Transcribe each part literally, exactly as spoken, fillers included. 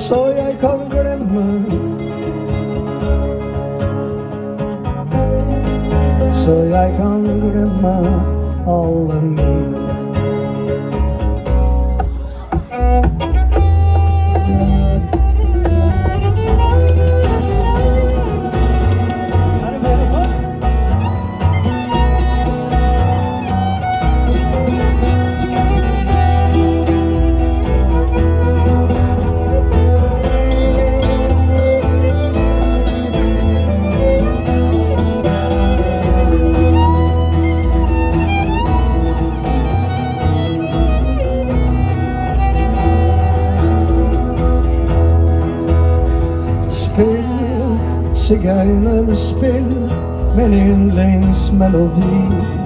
så jeg kan glemme, så jeg kan glemme alle minner. Sigøynerspill, min yndlingsmelodi.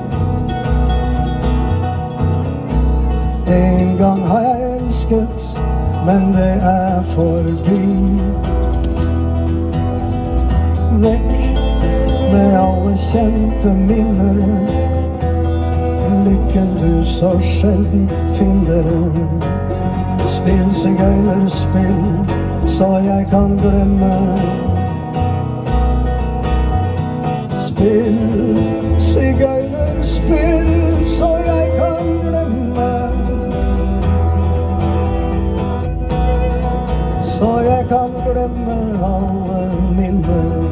En gang har jeg elsket, men det er forbi. Vekk med alle kjente minner, lykken du så sjelden finner. Spill, sigøynerspill, så jeg kan glemme. Spill, sigøynerspill, så jeg kan glemme, så jeg kan glemme alle minner.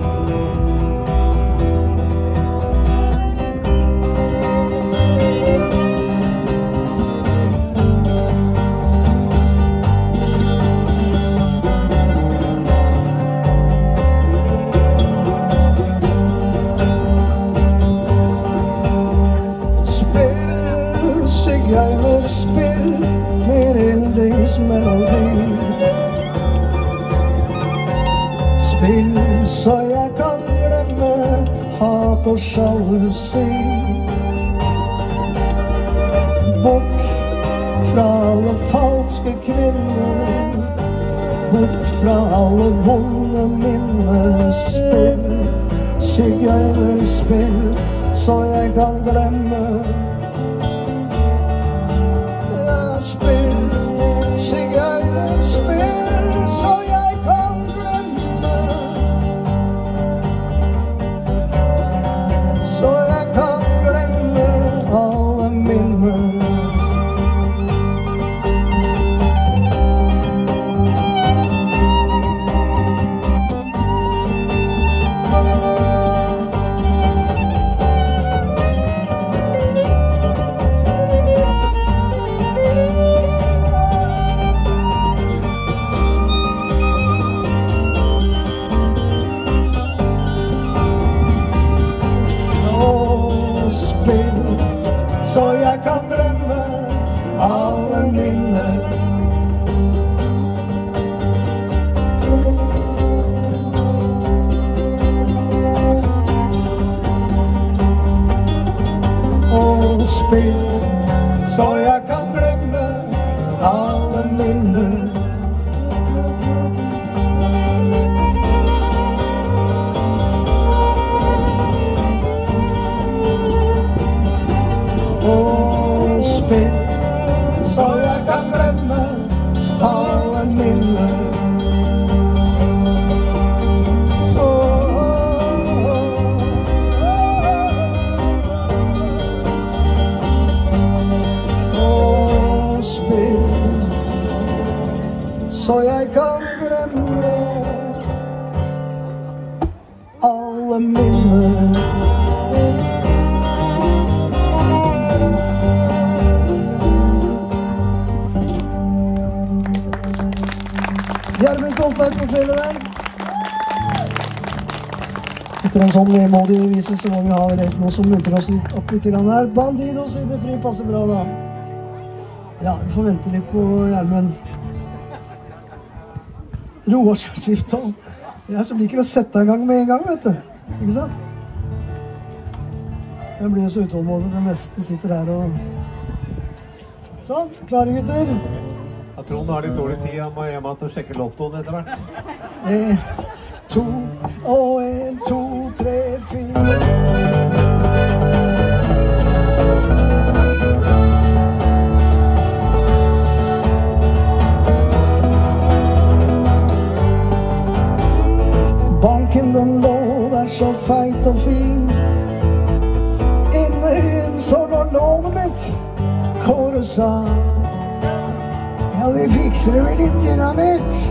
Sigøynerspill, min yndlingsmelodi. Spill så jeg kan glemme hat og sjalusi. Bort fra alle falske kvinner, bort fra alle vonde minner. Spill, sigøynerspill, så jeg kan glemme. Spill, sigøynerspill, så jeg kan glemme, så jeg kan glemme alle minner. Så jeg kan glemme alle minner. Og spill, så jeg kan glemme alle minner. Og spill, så jeg kan glemme alle minner. Og spill, så jeg kan glemme alle minner. Gjermund Koltveit på fjellet der. Etter en sånn vemodig vise så må vi ha noe som munter oss opp litt grann her. Bandidos i det fri passer bra da. Ja, vi får vente litt på Gjermund. Roar skal skifte om. Jeg som liker å sette en gang med en gang, vet du. Ikke sant? Jeg blir jo så utålmodig, den nesten sitter her og... Sånn, klare gutter. Jeg tror han har litt dårlig tid, han må hjem til å sjekke lottoen etter hvert. En, to, og en, to, tre, fire. banken den lå der så feit og fin. Inne i en så lå lånet mitt. Kåre sa, ja, vi fikser det med litt dynamitt.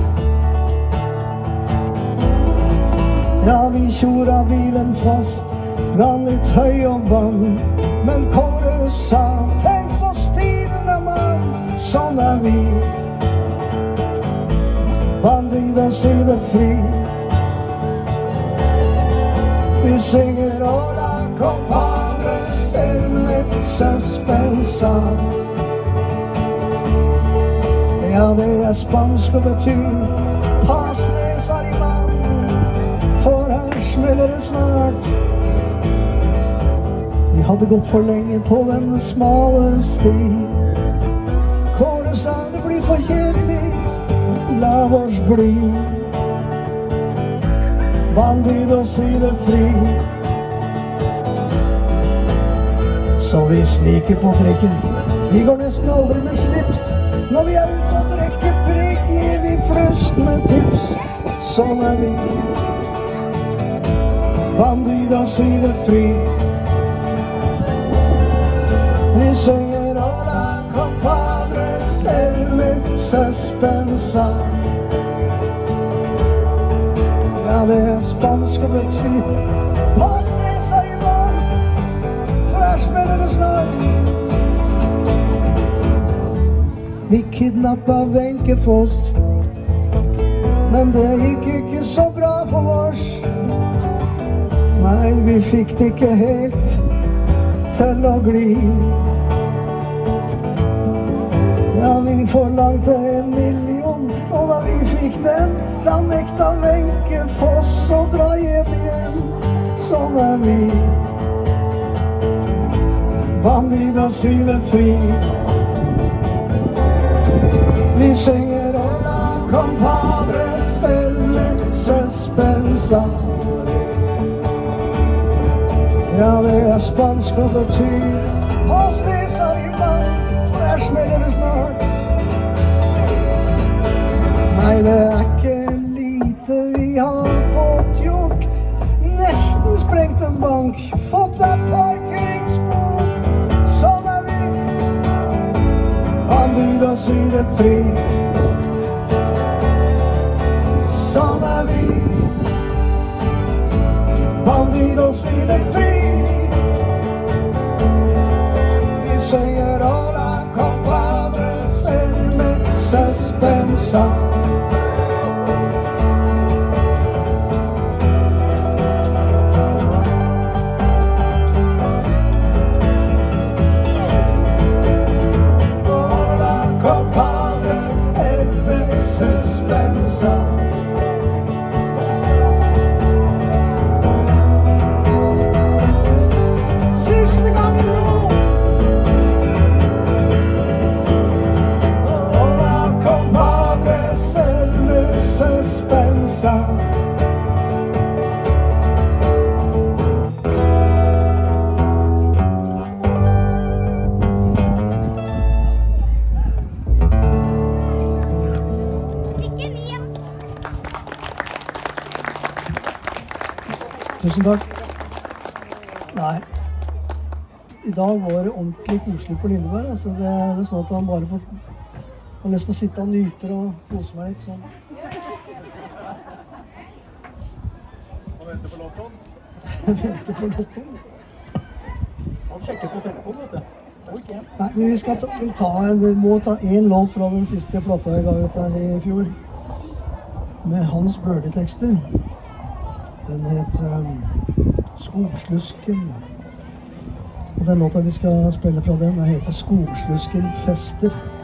Ja, vi tjora bilen fast, brann litt høy og vann. Men Kåre sa, tenk på stilen av mann, sånn er vi. Bandidos i det fri. Vi synger Hola compadres, el med suspensa. Ja, det er spansk og betyr pass les arriman, for her smeller det snart. Vi hadde gått for lenge på den smale sti. Kåre sa det blir for kjedelig, la oss bli. Bandidos i det fri. Så vi sniker på trekken. Vi går nesten aldri med slips. Når vi er ute og drikker brygg, gir vi flust med tips. Sånn er vi. Bandidos i det fri. Vi synger Hola compadres, el med suspensa. Ja, det er spansk og betyr pass les arriman, for her smeller det snart. Vi kidnappet Wenche Foss, men det gikk ikke så bra for oss. Nei, vi fikk det ikke helt til å gli. Ja, vi forlangte en million, og da vi fikk den, da nekta Wenche Foss å dra hjem igjen. Sånn er vi. Bandidos i det fri. Vi synger Hola compadres, el med suspensa. Ja, det er spansk og betyr pass les arriman, for her smeller det snart. Nei, det er ikke lite vi har fått gjort. Nesten sprengt en bank, fått en parkeringsbot. Sånn er vi. Bandidos i det fri. Sånn er vi. Bandidos i det fri. Vi synger Hola compadres, el med suspensa. Tusen takk. Nei, i dag var det ordentlig koselig på Lindeberg. Altså, det er sånn at han bare får, har lyst til å sitte og nyter og kose meg litt sånn. Og venter på lottoen? Venter på lottoen? Han sjekker på telefonen, vet du. Okay. Nei, men vi skal ta, vi ta en, vi må ta en låt fra den siste plata jeg ga ut her i fjor. Med Hans Børli-tekster. Den het um, Skogslusken. Og den låta vi skal spille fra den, den heter Skogslusken Fester.